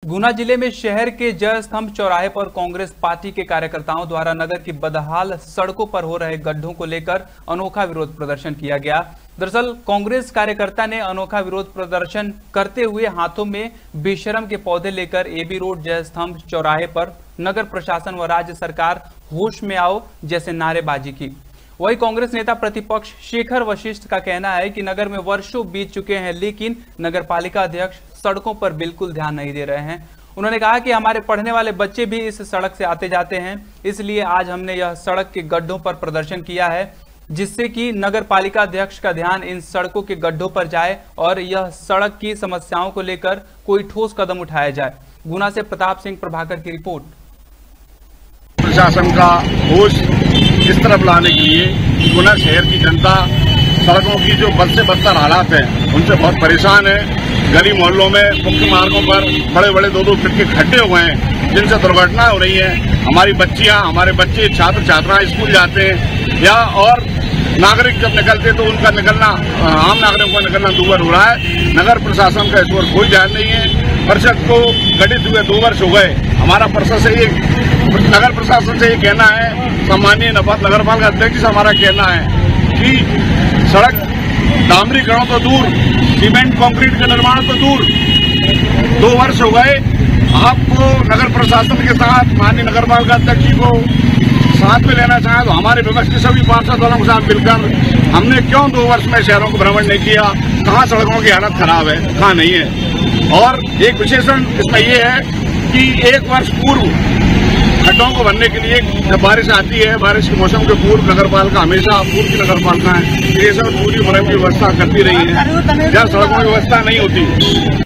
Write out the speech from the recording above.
गुना जिले में शहर के जय स्तंभ चौराहे पर कांग्रेस पार्टी के कार्यकर्ताओं द्वारा नगर की बदहाल सड़कों पर हो रहे गड्ढों को लेकर अनोखा विरोध प्रदर्शन किया गया। दरअसल कांग्रेस कार्यकर्ता ने अनोखा विरोध प्रदर्शन करते हुए हाथों में बेशरम के पौधे लेकर एबी रोड जय स्तंभ चौराहे पर नगर प्रशासन व राज्य सरकार होश में आओ जैसे नारेबाजी की। वही कांग्रेस नेता प्रतिपक्ष शेखर वशिष्ठ का कहना है कि नगर में वर्षों बीत चुके हैं, लेकिन नगर पालिका अध्यक्ष सड़कों पर बिल्कुल ध्यान नहीं दे रहे हैं। उन्होंने कहा कि हमारे पढ़ने वाले बच्चे भी इस सड़क से आते जाते हैं, इसलिए आज हमने यह सड़क के गड्ढों पर प्रदर्शन किया है, जिससे कि नगर पालिका अध्यक्ष का ध्यान इन सड़कों के गड्ढों पर जाए और यह सड़क की समस्याओं को लेकर कोई ठोस कदम उठाया जाए। गुना से प्रताप सिंह प्रभाकर की रिपोर्ट। प्रशासन का होश इस तरफ लाने के लिए गुना शहर की जनता सड़कों की जो बद से बदतर हालात है उनसे बहुत परेशान है। गली मोहल्लों में मुख्य मार्गों पर बड़े बड़े 2-2 फीट के खड्डे हुए हैं, जिनसे दुर्घटनाएं हो रही हैं। हमारी बच्चियां, हमारे बच्चे, छात्र छात्राएं स्कूल जाते हैं या और नागरिक जब निकलते तो उनका निकलना, आम नागरिकों का निकलना दूभर हो रहा है। नगर प्रशासन का इस पर कोई ध्यान नहीं है। परिषद को गठित हुए 2 वर्ष हो गए। हमारा नगर प्रशासन से ये कहना है, सम्मानीय नगर पालिका अध्यक्ष से हमारा कहना है कि सड़क डामरीकरण तो दूर, सीमेंट कंक्रीट का निर्माण तो दूर, 2 वर्ष हो गए। आपको नगर प्रशासन के साथ माननीय नगर पालिका अध्यक्ष जी को साथ में लेना चाहें तो हमारे विपक्ष के सभी पार्षद वालों के साथ मिलकर हमने क्यों 2 वर्ष में शहरों को भ्रमण नहीं किया, कहाँ सड़कों की हालत खराब है, कहाँ नहीं है। और एक विशेषण इसमें यह है कि 1 वर्ष पूर्व खड्डों को भरने के लिए जब बारिश आती है, बारिश के मौसम के पूर्व नगर पालिका हमेशा पूर्व की नगर पालिका है ये सब पूरी व्यवस्था करती रही है, जहाँ सड़कों की व्यवस्था नहीं होती।